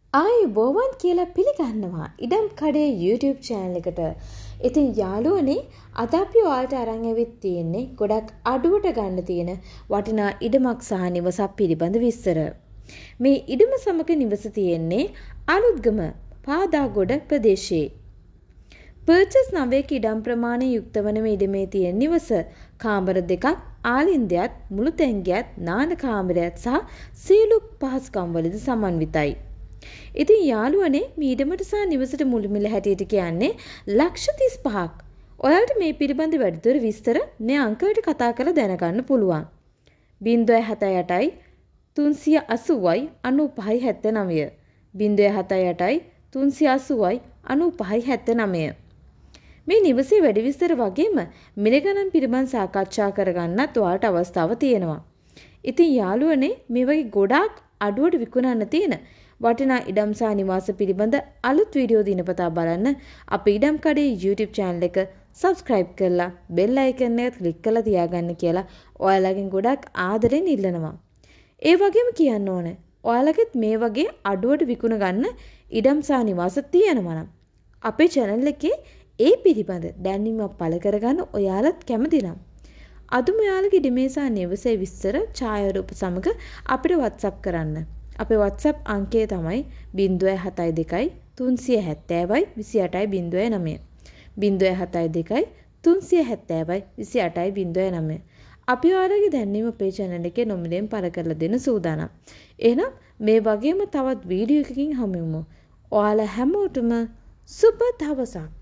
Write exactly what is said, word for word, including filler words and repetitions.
ආයුබෝවන් කියලා පිළිගන්නවා ඉඩම් කඩේ YouTube channel එකට. ඉතින් යාළුවනේ අද අපි ඔයාලට අරන් ඇවිත් තියෙන්නේ ගොඩක් අඩුවට ගන්න තියෙන වටිනා ඉඩමක් සහ නිවසක් පිළිබඳ විස්තර. මේ ඉඩම සමග නිවස තියෙන්නේ අලුත්ගම පාදාගොඩ ප්‍රදේශයේ. පර්චස් නවයක ඉඩම් ප්‍රමාණය යුක්ත වන මේ ඉඩමේ තියෙන නිවස කාමර දෙකක්, ආලින්දයත්, මුළු තැන්ගයත්, නාන කාමරයත් සහ සියලු පහසුකම් වලද සමන්විතයි. ඉතින් යාළුවනේ මේ ඉඩමට සහ නිවසට මුළු මිල හැටියට කියන්නේ ලක්ෂ තිස් පහක්. ඔයාලට මේ පිළිබඳ වැඩිදුර විස්තර මේ අංකයට කතා කරලා දැනගන්න පුළුවන්. ශූන්‍ය හත අටයි තුන්සිය අසූවයි අනූපහයි හැත්තෑනවය. ශූන්‍ය හත අටයි තුන්සිය අසූවයි අනූපහයි හැත්තෑනවය. මේ නිවසේ වැඩි විස්තර වගේම මිල ගණන් පිළිබඳ සාකච්ඡා කරගන්නත් ඔයාලට අවස්ථාව තියෙනවා. ඉතින් යාළුවනේ මේ වගේ ගොඩාක් අඩුවට විකුණන්න තියෙන වටිනා ඉඩම් සහ නිවාස පිළිබඳ අලුත් වීඩියෝ දිනපතා බලන්න අපේ ඉඩම් කඩේ YouTube channel එක subscribe කරලා bell icon එක click කරලා තියාගන්න කියලා ඔයාලගෙන් ගොඩක් ආදරෙන් ඉල්ලනවා. ඒ වගේම කියන්න ඕනේ ඔයාලගෙත් මේ වගේ අඩුවට විකුණ ගන්න ඉඩම් සහ නිවාස තියෙනවා නම් අපේ channel එකේ ඒ පිළිබඳ දැනීමක් පළ කරගන්න ඔයාලත් කැමති නම් අදම ඔයාලගේ ඉඩමේ සහ නිවසේ විස්තර ඡායාරූප සමග අපිට WhatsApp කරන්න. අපේ WhatsApp අංකය තමයි ශූන්‍ය හතයි දෙකයි තුන්සිය හැත්තෑවයි විසි අටයි ශූන්‍ය නවය. ශූන්‍ය හතයි දෙකයි තුන්සිය හැත්තෑවයි විසි අටයි ශූන්‍ය නවය. අපි ඔයාලගේ දැනීම අපේ channel එකේ නොමිලෙන් පළ කරලා දෙන්න සූදානම්. එහෙනම් මේ වගේම තවත් වීඩියෝ එකකින් හමු වෙමු. ඔයාලා හැමෝටම සුබ දවසක්.